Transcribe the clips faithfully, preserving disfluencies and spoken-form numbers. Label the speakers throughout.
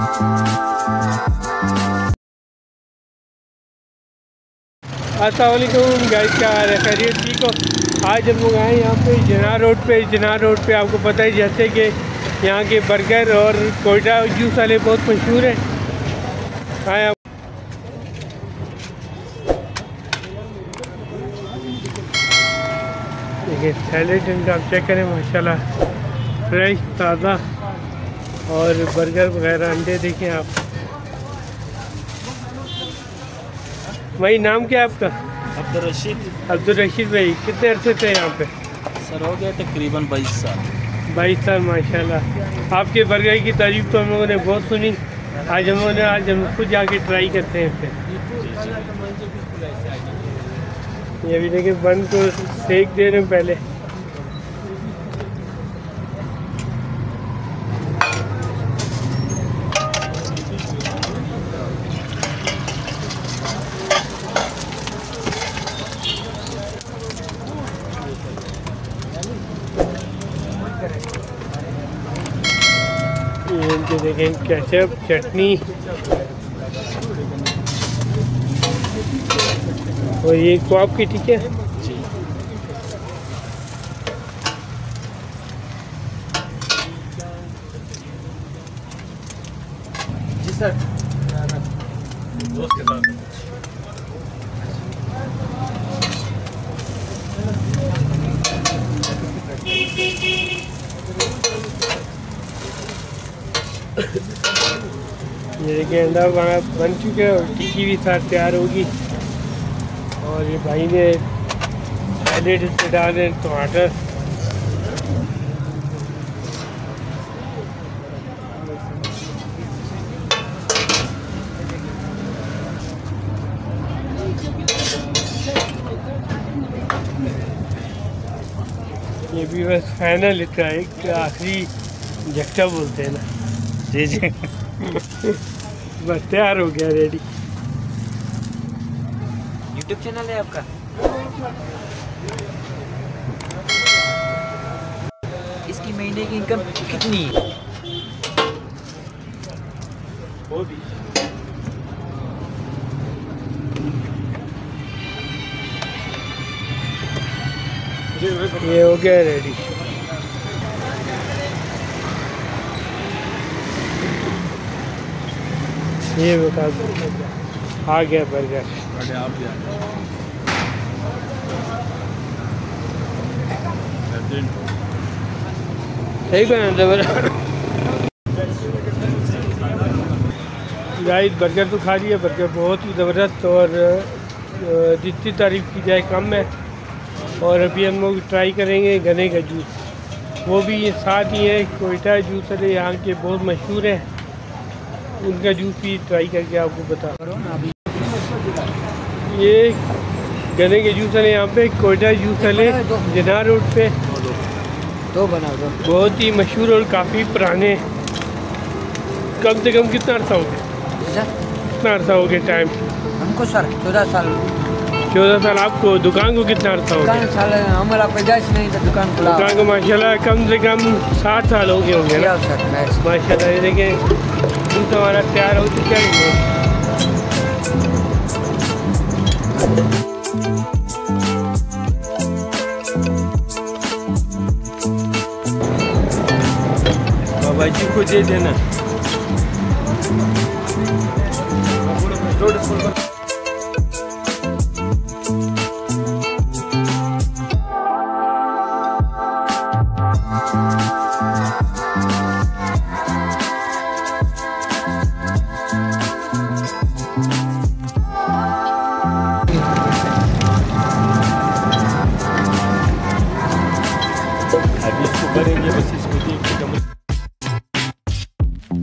Speaker 1: अस्सलामुअलैकुम गाइस, क्या हाल है? खैरियत? ठीक हो? आज हम लोग आए यहाँ पे जना रोड पे। जना रोड पे आपको पता ही जैसे कि यहाँ के बर्गर और कोयटा जूस वाले बहुत मशहूर हैं। आए आप देखिए सैलेड इनका आप चेक करें, माशाल्लाह फ्रेश ताज़ा। और बर्गर वगैरह, अंडे देखें आप। भाई नाम क्या है आपका?
Speaker 2: अब्दुल रशीद।
Speaker 1: अब्दुल रशीद भाई, कितने अरसे से यहाँ पे?
Speaker 2: सर हो गया तकरीबन बाईस साल।
Speaker 1: बाईस साल, माशाल्लाह। आपके बर्गर की तारीफ तो हम लोगों ने बहुत सुनी। आज हम लोगों ने आज हम खुद जाके ट्राई करते हैं फिर। ये अभी देखिए बन को सेक दे रहे हैं पहले। ये देखें केचप, चटनी और ये कबाब की, ठीक है।
Speaker 2: जी सर, दोस्त के साथ।
Speaker 1: ये देखिए अंडा बन चुका है और टिक्की भी साथ तैयार होगी। और ये भाई ने सैलेड इसमें डाल रहे टमाटर। ये भी बस फाइनल इसका एक आखिरी झटका बोलते हैं ना।
Speaker 2: जी जी
Speaker 1: बस तैयार हो गया, रेडी।
Speaker 2: यूट्यूब चैनल है आपका? इसकी महीने की इनकम कितनी है? वो भी
Speaker 1: ये हो गया रेडी। ये बता दो, आ गया बर्गर।
Speaker 2: आप भी
Speaker 1: सही बना जबरदस्त। गाइस बर्गर तो खा लिया, बर्गर बहुत ही ज़बरदस्त और जितनी तारीफ की जाए कम है। और अभी हम लोग ट्राई करेंगे गन्ने का जूस, वो भी ये साथ ही है। कोयटा जूस वाले यहाँ के बहुत मशहूर हैं, उनका जूस भी ट्राई करके आपको बता रहा हूँ। ये गन्ने के जूस वाले यहाँ पे कोयटा जूस वाले जना रोड पे
Speaker 2: तो बना दो,
Speaker 1: बहुत ही मशहूर और काफ़ी पुराने। कम से कम कितना अर्सा हो गया? कितना अर्सा हो गया टाइम?
Speaker 2: हमको सर चौदह साल।
Speaker 1: चौदह साल। आपको दुकान को कितना अर्सा हो गया?
Speaker 2: साल हमारा पैदाइश नहीं था दुकान खुला।
Speaker 1: दुकान को माशाल्लाह कम से कम सात साल हो गए होंगे ना माशाल्लाह। ये देखें जूस हमारा तैयार हो चुका है। बाबा जी को दे देना। अभी इसको भरेंगे, बस इसको देख के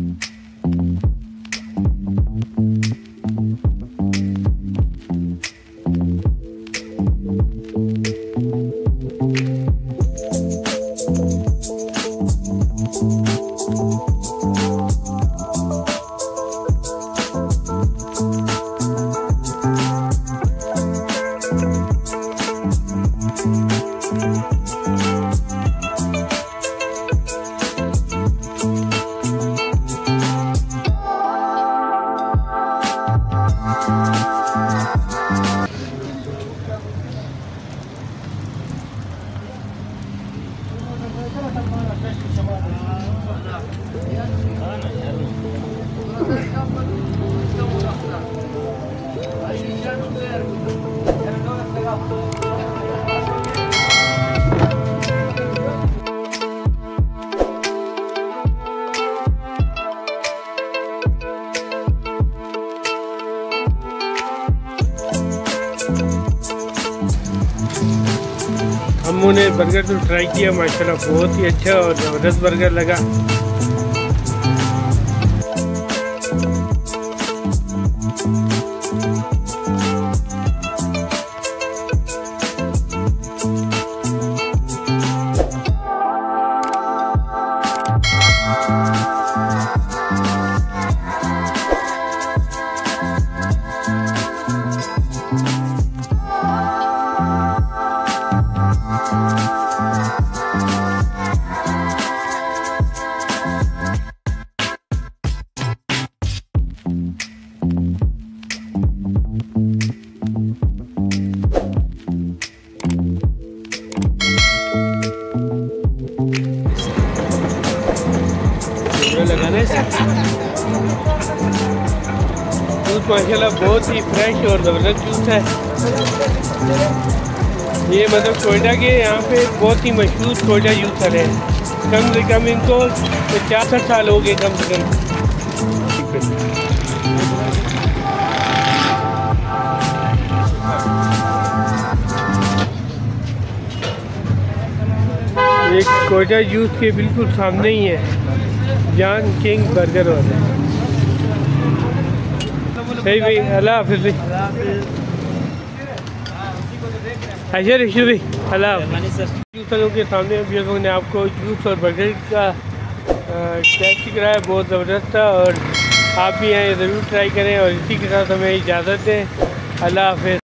Speaker 1: हमने बर्गर तो ट्राई किया, माशाल्लाह बहुत ही अच्छा और ज़बरदस्त बर्गर लगा। लगाने से जूस माशाल्लाह बहुत ही फ्रेश और ज़बरदस्त जूस है। ये मतलब कोयटा के यहाँ पे बहुत ही मशहूर कोयटा जूसर है। कम से कम इनको पचास साल हो गए कम से कम। एक कोयटा जूस के बिल्कुल सामने ही है जान किंग बर्गर वाले। सही भाई, अल्लाह हाफिज़ भाई। अच्छा रिशु भाई, अल्लाह हाफिज़। जूसरों के सामने अभी हम लोगों ने आपको जूस और बर्गर का टेस्ट कराया, बहुत ज़बरदस्त था और आप भी यहाँ ज़रूर ट्राई करें और इसी के साथ हमें इजाज़त दें। अल्लाह हाफिज़।